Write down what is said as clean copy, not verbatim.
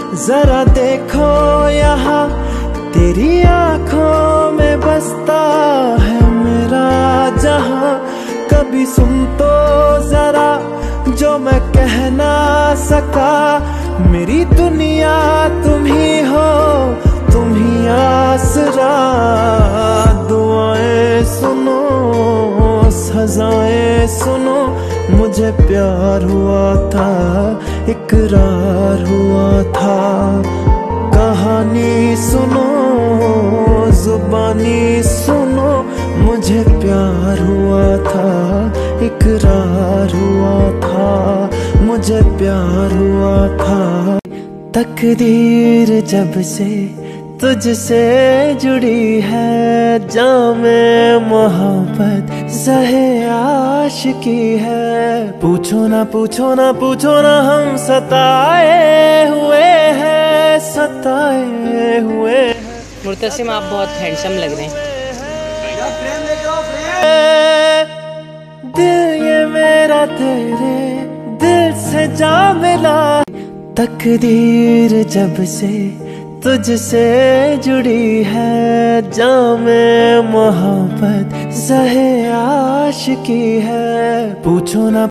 जरा देखो यहाँ, तेरी आंखों में बसता है मेरा जहां। कभी सुन तो जरा जो मैं कह ना सका, मेरी दुनिया तुम ही हो, तुम ही आसरा। दुआएं सुनो, सजाएं सुनो, मुझे प्यार हुआ था, इकरार हुआ था। कहानी सुनो, जुबानी सुनो, मुझे प्यार हुआ था, इकरार हुआ था, मुझे प्यार हुआ था। तकदीर जब से तुझसे जुड़ी है, जामे मोहब्बत ज़हे आशिकी है। पूछो ना पूछो ना पूछो ना, हम सताए हुए हैं, सताए हुए। मुर्तसिम, आप बहुत हैंडसम लग रहे हैं। दिल ये मेरा तेरे दिल से जा मिला। तकदीर जब से तुझसे जुड़ी है, जामे मोहब्बत ज़हे आशिकी है। पूछो ना